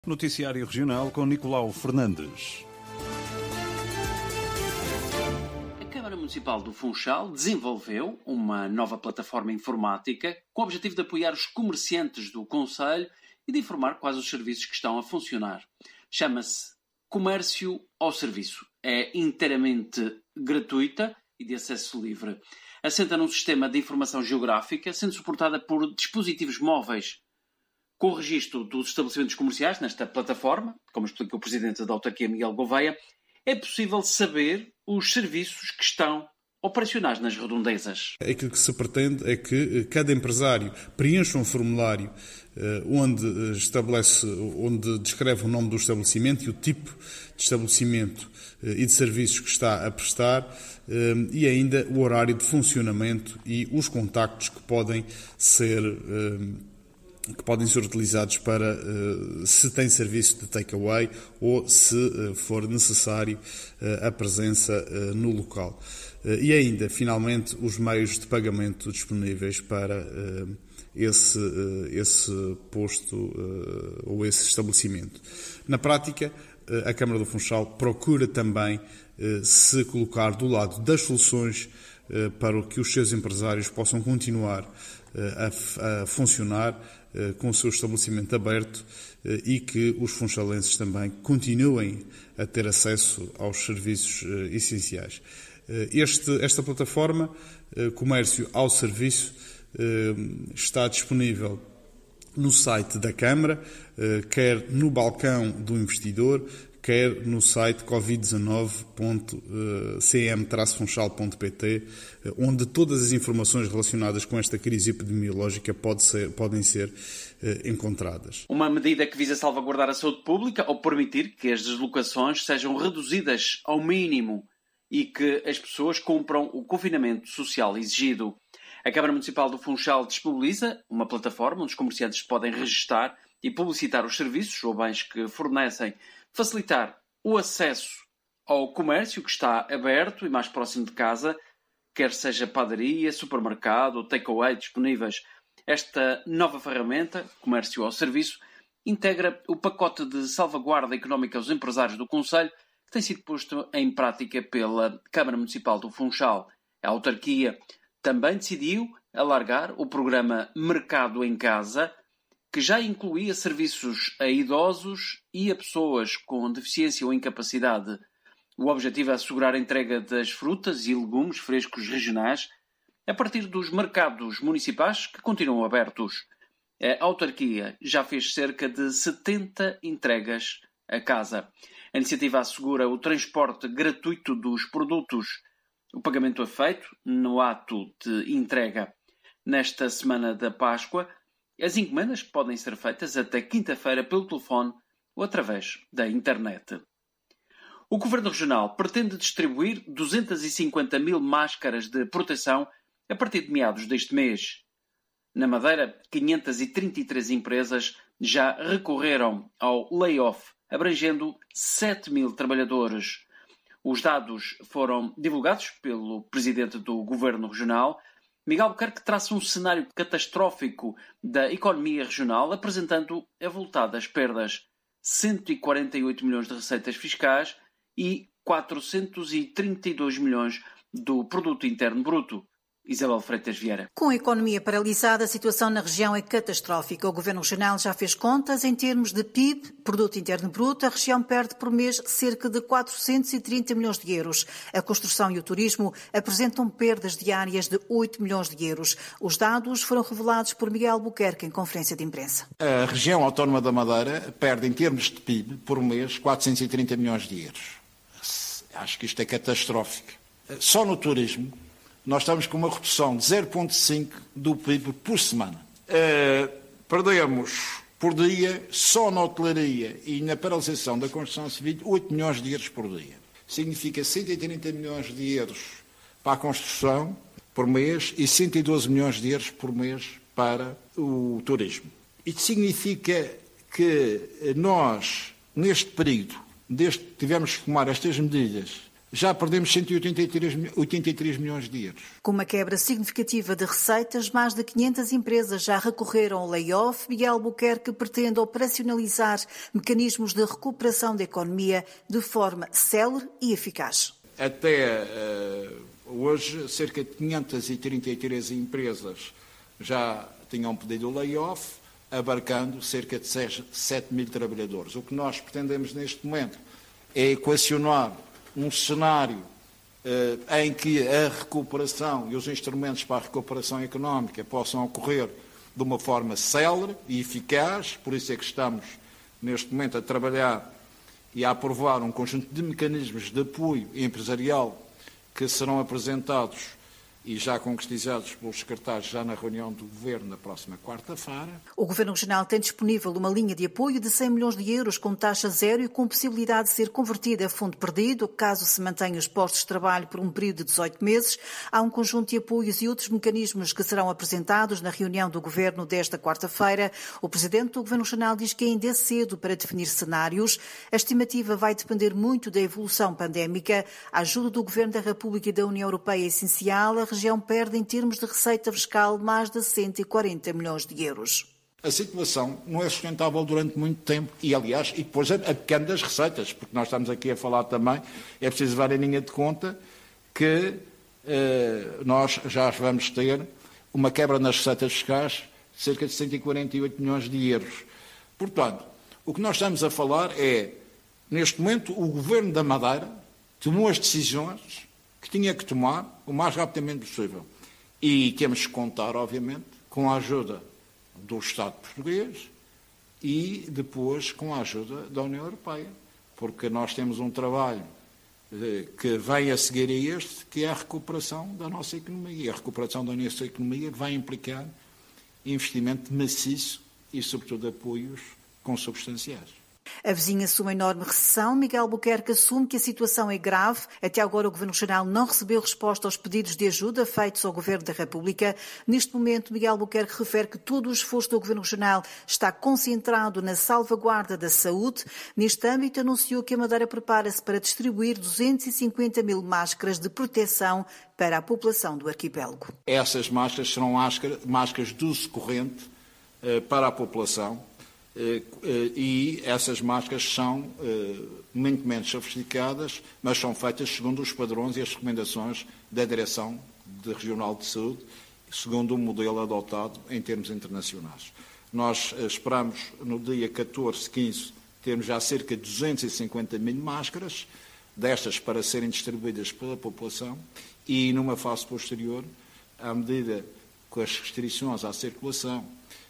Noticiário Regional com Nicolau Fernandes. A Câmara Municipal do Funchal desenvolveu uma nova plataforma informática com o objetivo de apoiar os comerciantes do concelho e de informar quais os serviços que estão a funcionar. Chama-se Comércio ao Serviço. É inteiramente gratuita e de acesso livre. Assenta num sistema de informação geográfica, sendo suportada por dispositivos móveis. Com o registro dos estabelecimentos comerciais nesta plataforma, como explica o Presidente da Autarquia, Miguel Gouveia, é possível saber os serviços que estão operacionais nas redondezas. Aquilo que se pretende é que cada empresário preencha um formulário onde descreve o nome do estabelecimento e o tipo de estabelecimento e de serviços que está a prestar e ainda o horário de funcionamento e os contactos que podem ser utilizados para se tem serviço de takeaway ou se for necessário a presença no local. E ainda, finalmente, os meios de pagamento disponíveis para esse posto ou esse estabelecimento. Na prática, a Câmara do Funchal procura também se colocar do lado das soluções para que os seus empresários possam continuar a funcionar com o seu estabelecimento aberto e que os funchalenses também continuem a ter acesso aos serviços essenciais. Esta plataforma, Comércio ao Serviço, está disponível no site da Câmara, quer no balcão do investidor, quer no site covid19.cm-funchal.pt, onde todas as informações relacionadas com esta crise epidemiológica podem ser encontradas. Uma medida que visa salvaguardar a saúde pública ou permitir que as deslocações sejam reduzidas ao mínimo e que as pessoas cumpram o confinamento social exigido. A Câmara Municipal do Funchal disponibiliza uma plataforma onde os comerciantes podem registar e publicitar os serviços ou bens que fornecem, facilitar o acesso ao comércio que está aberto e mais próximo de casa, quer seja padaria, supermercado ou takeaway disponíveis. Esta nova ferramenta, Comércio ao Serviço, integra o pacote de salvaguarda económica aos empresários do concelho que tem sido posto em prática pela Câmara Municipal do Funchal. A autarquia também decidiu alargar o programa Mercado em Casa, que já incluía serviços a idosos e a pessoas com deficiência ou incapacidade. O objetivo é assegurar a entrega das frutas e legumes frescos regionais a partir dos mercados municipais que continuam abertos. A autarquia já fez cerca de 70 entregas a casa. A iniciativa assegura o transporte gratuito dos produtos. O pagamento é feito no ato de entrega. Nesta semana da Páscoa, as encomendas podem ser feitas até quinta-feira pelo telefone ou através da internet. O Governo Regional pretende distribuir 250 mil máscaras de proteção a partir de meados deste mês. Na Madeira, 533 empresas já recorreram ao layoff, abrangendo 7 mil trabalhadores. Os dados foram divulgados pelo Presidente do Governo Regional. Miguel Albuquerque traça um cenário catastrófico da economia regional, apresentando avultadas perdas. 148 milhões de receitas fiscais e 432 milhões do Produto Interno Bruto. Isabel Freitas Vieira. Com a economia paralisada, a situação na região é catastrófica. O Governo Regional já fez contas. Em termos de PIB, Produto Interno Bruto, a região perde por mês cerca de 430 milhões de euros. A construção e o turismo apresentam perdas diárias de 8 milhões de euros. Os dados foram revelados por Miguel Albuquerque em conferência de imprensa. A região autónoma da Madeira perde, em termos de PIB, por mês, 430 milhões de euros. Acho que isto é catastrófico. Só no turismo, nós estamos com uma redução de 0,5% do PIB por semana. Perdemos por dia, só na hotelaria e na paralisação da construção civil, 8 milhões de euros por dia. Significa 130 milhões de euros para a construção por mês e 112 milhões de euros por mês para o turismo. Isto significa que nós, neste período, desde que tivemos que tomar estas medidas já perdemos 183 milhões de euros. Com uma quebra significativa de receitas, mais de 500 empresas já recorreram ao layoff. Miguel Albuquerque pretende operacionalizar mecanismos de recuperação da economia de forma célere e eficaz. Até hoje, cerca de 533 empresas já tinham pedido o layoff, abarcando cerca de 7 mil trabalhadores. O que nós pretendemos neste momento é equacionar um cenário em que a recuperação e os instrumentos para a recuperação económica possam ocorrer de uma forma célere e eficaz. Por isso é que estamos neste momento a trabalhar e a aprovar um conjunto de mecanismos de apoio empresarial que serão apresentados e já concretizados pelos secretários já na reunião do Governo na próxima quarta-feira. O Governo Regional tem disponível uma linha de apoio de 100 milhões de euros com taxa zero e com possibilidade de ser convertida a fundo perdido, caso se mantenham os postos de trabalho por um período de 18 meses. Há um conjunto de apoios e outros mecanismos que serão apresentados na reunião do Governo desta quarta-feira. O Presidente do Governo Regional diz que ainda é cedo para definir cenários. A estimativa vai depender muito da evolução pandémica. A ajuda do Governo da República e da União Europeia é essencial. A região perde, em termos de receita fiscal, mais de 140 milhões de euros. A situação não é sustentável durante muito tempo e, aliás, e depois a pequena das receitas, porque nós estamos aqui a falar também, é preciso levar em linha de conta que nós já vamos ter uma quebra nas receitas fiscais de cerca de 148 milhões de euros. Portanto, o que nós estamos a falar é, neste momento, o Governo da Madeira tomou as decisões que tinha que tomar o mais rapidamente possível. E temos que contar, obviamente, com a ajuda do Estado português e depois com a ajuda da União Europeia, porque nós temos um trabalho que vem a seguir a este, que é a recuperação da nossa economia. E a recuperação da nossa economia vai implicar investimento maciço e, sobretudo, apoios consubstanciais. A vizinha assume uma enorme recessão. Miguel Albuquerque assume que a situação é grave. Até agora o Governo Regional não recebeu resposta aos pedidos de ajuda feitos ao Governo da República. Neste momento, Miguel Albuquerque refere que todo o esforço do Governo Regional está concentrado na salvaguarda da saúde. Neste âmbito, anunciou que a Madeira prepara-se para distribuir 250 mil máscaras de proteção para a população do arquipélago. Essas máscaras serão máscaras de uso corrente para a população. E essas máscaras são muito menos sofisticadas, mas são feitas segundo os padrões e as recomendações da Direção Regional de Saúde, segundo o modelo adotado em termos internacionais. Nós esperamos, no dia 14, 15, termos já cerca de 250 mil máscaras, destas para serem distribuídas pela população, e numa fase posterior, à medida que as restrições à circulação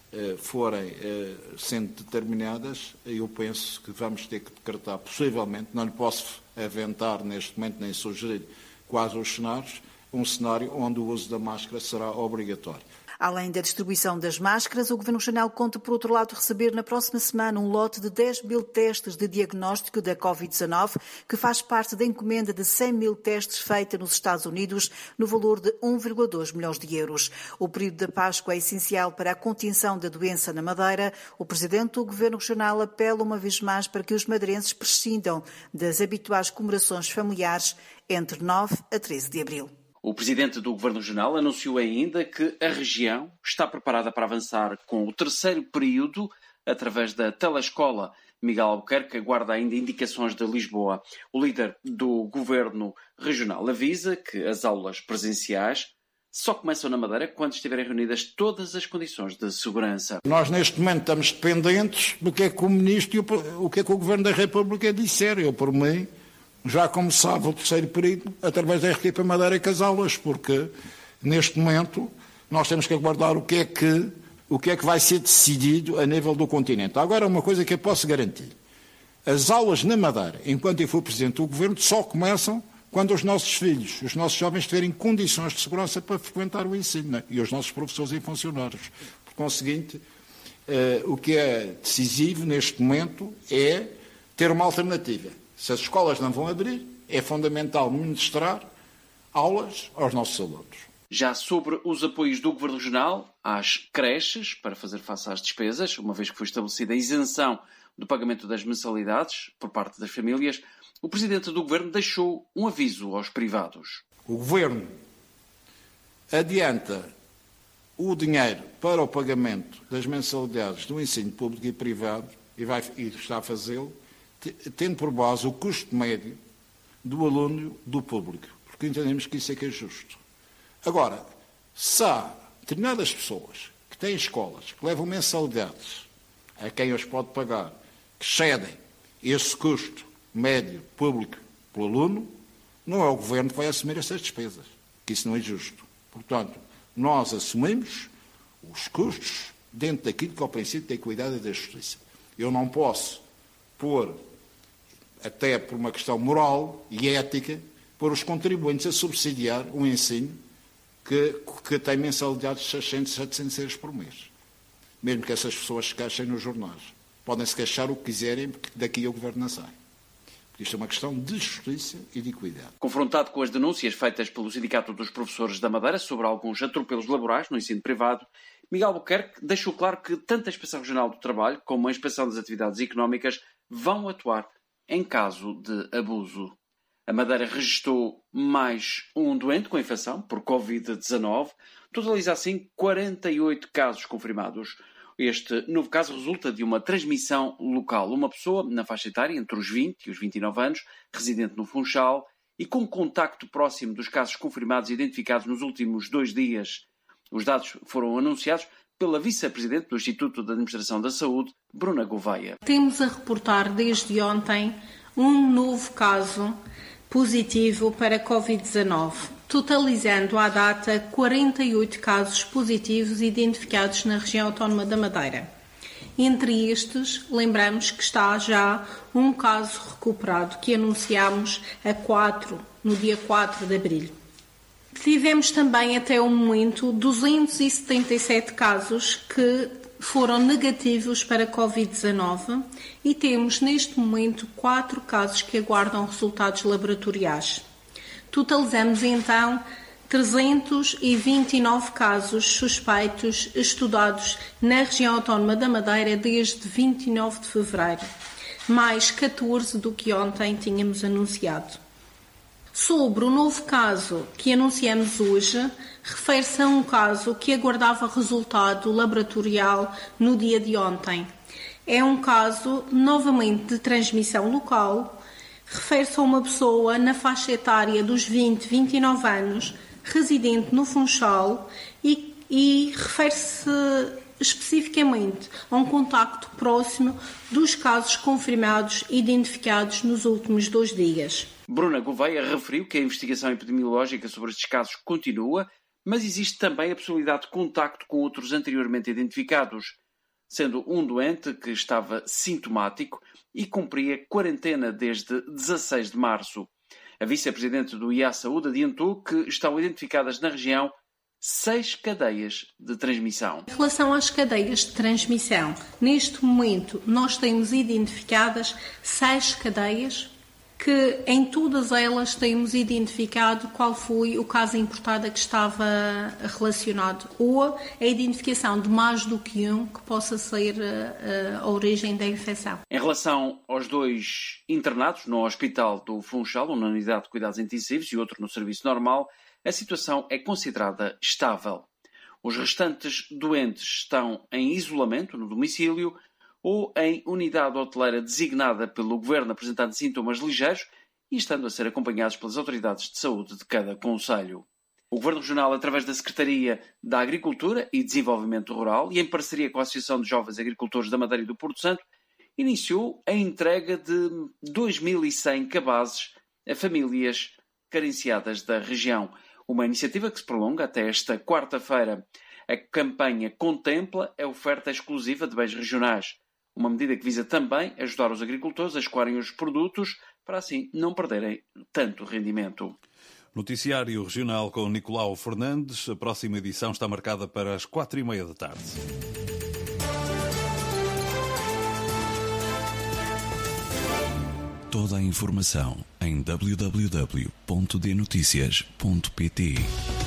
forem sendo determinadas, eu penso que vamos ter que decretar, possivelmente, não lhe posso aventar neste momento nem sugerir quais os cenários, um cenário onde o uso da máscara será obrigatório. Além da distribuição das máscaras, o Governo Regional conta, por outro lado, receber na próxima semana um lote de 10 mil testes de diagnóstico da Covid-19, que faz parte da encomenda de 100 mil testes feita nos Estados Unidos, no valor de 1,2 milhões de euros. O período da Páscoa é essencial para a contenção da doença na Madeira. O Presidente do Governo Regional apela uma vez mais para que os madeirenses prescindam das habituais comemorações familiares entre 9 a 13 de abril. O Presidente do Governo Regional anunciou ainda que a região está preparada para avançar com o terceiro período através da telescola. Miguel Albuquerque aguarda ainda indicações de Lisboa. O líder do Governo Regional avisa que as aulas presenciais só começam na Madeira quando estiverem reunidas todas as condições de segurança. Nós, neste momento, estamos dependentes do que é que o Ministro e o que é que o Governo da República disseram. Eu, por mim, já começava o terceiro período através da equipa Madeira com as aulas, porque neste momento nós temos que aguardar o que é que vai ser decidido a nível do continente. Agora, uma coisa que eu posso garantir: as aulas na Madeira, enquanto eu for Presidente do Governo, só começam quando os nossos filhos, os nossos jovens tiverem condições de segurança para frequentar o ensino, né? E os nossos professores e funcionários. Por conseguinte, o que é decisivo neste momento é ter uma alternativa. Se as escolas não vão abrir, é fundamental ministrar aulas aos nossos alunos. Já sobre os apoios do Governo Regional às creches, para fazer face às despesas, uma vez que foi estabelecida a isenção do pagamento das mensalidades por parte das famílias, o Presidente do Governo deixou um aviso aos privados. O Governo adianta o dinheiro para o pagamento das mensalidades do ensino público e privado e está a fazê-lo, tendo por base o custo médio do aluno do público, porque entendemos que isso é que é justo. Agora, se há determinadas pessoas que têm escolas que levam mensalidades a quem os pode pagar, que cedem esse custo médio público pelo aluno, não é o Governo que vai assumir essas despesas, que isso não é justo. Portanto, nós assumimos os custos dentro daquilo que é o princípio da equidade e da justiça. Eu não posso pôr, até por uma questão moral e ética, pôr os contribuintes a subsidiar um ensino que tem mensalidades de 600, 700 euros por mês. Mesmo que essas pessoas se queixem nos jornais. Podem se queixar o que quiserem, porque daqui o Governo não sai. Isto é uma questão de justiça e de equidade. Confrontado com as denúncias feitas pelo Sindicato dos Professores da Madeira sobre alguns atropelos laborais no ensino privado, Miguel Albuquerque deixou claro que tanto a Inspeção Regional do Trabalho como a Inspeção das Atividades Económicas vão atuar em caso de abuso. A Madeira registrou mais um doente com infecção por Covid-19, totaliza assim 48 casos confirmados. Este novo caso resulta de uma transmissão local. Uma pessoa na faixa etária entre os 20 e os 29 anos, residente no Funchal e com contacto próximo dos casos confirmados e identificados nos últimos 2 dias. Os dados foram anunciados pela Vice-Presidente do Instituto de Administração da Saúde, Bruna Gouveia. Temos a reportar desde ontem um novo caso positivo para Covid-19, totalizando à data 48 casos positivos identificados na região autónoma da Madeira. Entre estes, lembramos que está já um caso recuperado que anunciámos no dia 4 de abril. Tivemos também até o momento 277 casos que foram negativos para Covid-19 e temos neste momento 4 casos que aguardam resultados laboratoriais. Totalizamos então 329 casos suspeitos estudados na região autónoma da Madeira desde 29 de fevereiro, mais 14 do que ontem tínhamos anunciado. Sobre o novo caso que anunciamos hoje, refere-se a um caso que aguardava resultado laboratorial no dia de ontem. É um caso, novamente, de transmissão local, refere-se a uma pessoa na faixa etária dos 20-29 anos, residente no Funchal e refere-se especificamente a um contacto próximo dos casos confirmados e identificados nos últimos 2 dias. Bruna Gouveia referiu que a investigação epidemiológica sobre estes casos continua, mas existe também a possibilidade de contacto com outros anteriormente identificados, sendo um doente que estava sintomático e cumpria quarentena desde 16 de março. A Vice-Presidente do IA Saúde adiantou que estão identificadas na região 6 cadeias de transmissão. Em relação às cadeias de transmissão, neste momento nós temos identificadas 6 cadeias que em todas elas temos identificado qual foi o caso importado a que estava relacionado ou a identificação de mais do que um que possa ser a origem da infecção. Em relação aos 2 internados no Hospital do Funchal, um na unidade de cuidados intensivos e outro no serviço normal, a situação é considerada estável. Os restantes doentes estão em isolamento no domicílio ou em unidade hoteleira designada pelo Governo apresentando sintomas ligeiros e estando a ser acompanhados pelas autoridades de saúde de cada concelho. O Governo Regional, através da Secretaria da Agricultura e Desenvolvimento Rural e em parceria com a Associação de Jovens Agricultores da Madeira e do Porto Santo, iniciou a entrega de 2.100 cabazes a famílias carenciadas da região. Uma iniciativa que se prolonga até esta quarta-feira. A campanha contempla a oferta exclusiva de bens regionais, uma medida que visa também ajudar os agricultores a escoarem os produtos para assim não perderem tanto rendimento. Noticiário Regional com Nicolau Fernandes. A próxima edição está marcada para as 4h30 da tarde. Toda a informação em www.dnoticias.pt.